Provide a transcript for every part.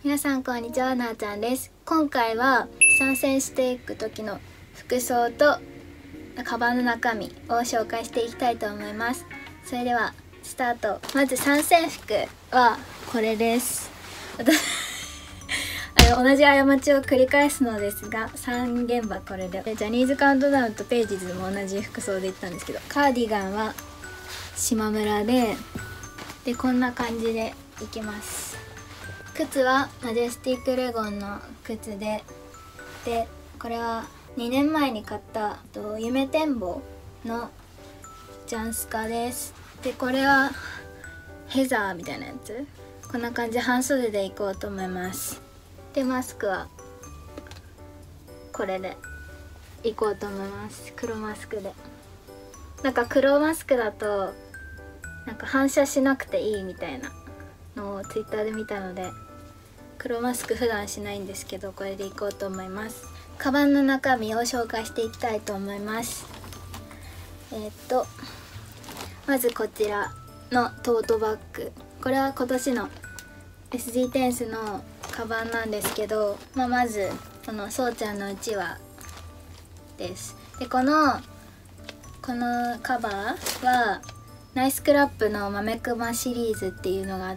皆さんこんにちは、なあちゃんです。今回は参戦していく時の服装とカバンの中身を紹介していきたいと思います。それではスタート。まず参戦服はこれです。同じ過ちを繰り返すのですが、3現場これでジャニーズカウントダウンとページズも同じ服装で行ったんですけど、カーディガンは島村でこんな感じで行きます。靴はマジェスティックレゴンの靴でこれは2年前に買った夢展望のジャンスカです。でこれはヘザーみたいなやつ、こんな感じで半袖で行こうと思います。でマスクはこれで行こうと思います。黒マスクで、なんか黒マスクだとなんか反射しなくていいみたいなのをツイッターで見たので、黒マスク普段しないんですけど、これで行こうと思います。カバンの中身を紹介していきたいと思います。まずこちらのトートバッグ、これは今年の SG テンスのカバンなんですけど、まずこのそうちゃんのうちわです。でこのカバーはナイスクラップの豆クマシリーズっていうのがあって、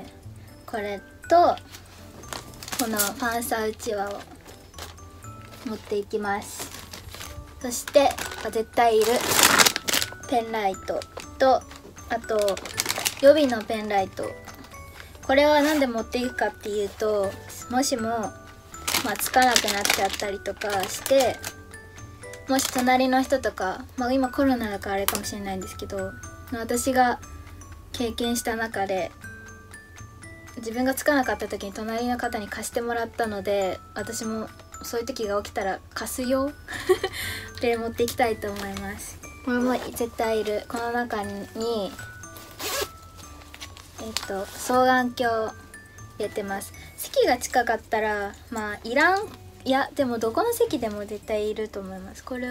これとこのパンサーうちわを持っていきます。そして絶対いるペンライトと、あと予備のペンライト。これは何で持っていくかっていうと、もしも、つかなくなっちゃったりとかして、もし隣の人とか、今コロナだからあれかもしれないんですけど、私が経験した中で自分がつかなかった時に隣の方に貸してもらったので、私もそういう時が起きたら貸すよで持っていきたいと思います。これも絶対いる。この中に双眼鏡入れてます。席が近かったらいらん、いやでもどこの席でも絶対いると思います。これ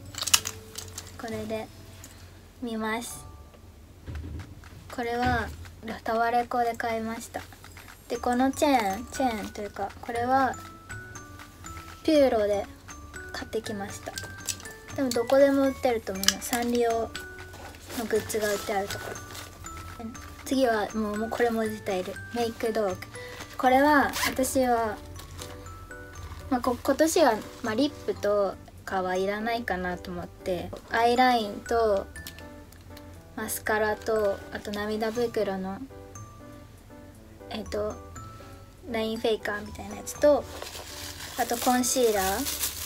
で見ます。これはタワレコで買いました。でこのチェーンというか、これはピューロで買ってきました。でもどこでも売ってると思います。サンリオのグッズが売ってあるところ。次はもうこれも絶対いるメイク道具。これは私は、今年はリップとかはいらないかなと思って、アイラインとマスカラと、あと涙袋のラインフェイカーみたいなやつと、あとコンシーラー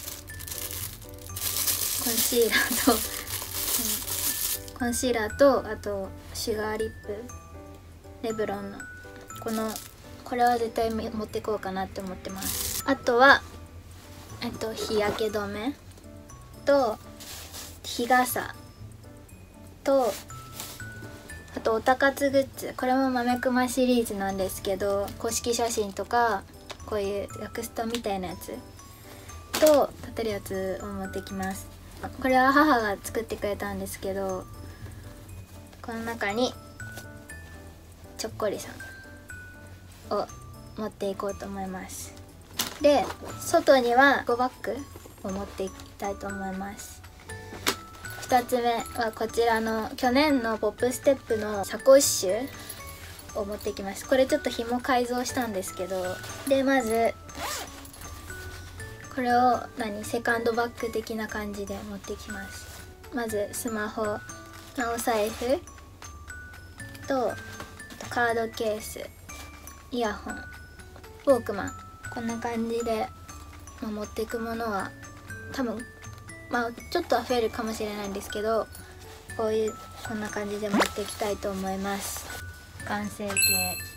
とあとシュガーリップ、レブロンのこれは絶対持っていこうかなって思ってます。あとは日焼け止めと日傘と、あとおたかつグッズ。これも豆クマシリーズなんですけど、公式写真とかこういうヤクストみたいなやつと立てるやつを持ってきます。これは母が作ってくれたんですけど、この中にちょっこりさんを持っていこうと思います。で外にはエコバッグを持っていきたいと思います。2つ目はこちらの去年のポップステップのサコッシュを持ってきました。これちょっと紐改造したんですけど、でまずこれをセカンドバッグ的な感じで持ってきます。まずスマホ、お財布とカードケース、イヤホン、ウォークマン、こんな感じで、持っていくものは多分ちょっとは増えるかもしれないんですけど、こんな感じで持っていきたいと思います。完成形。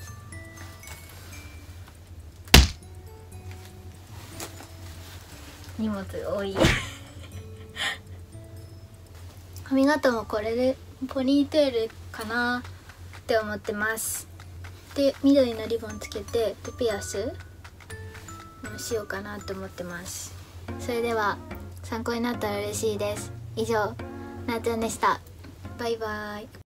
荷物多い髪型もこれでポニーテールかなって思ってます。で緑のリボンつけて、でピアスもしようかなと思ってます。それでは参考になったら嬉しいです。以上、なーちゃんでした。バイバイ。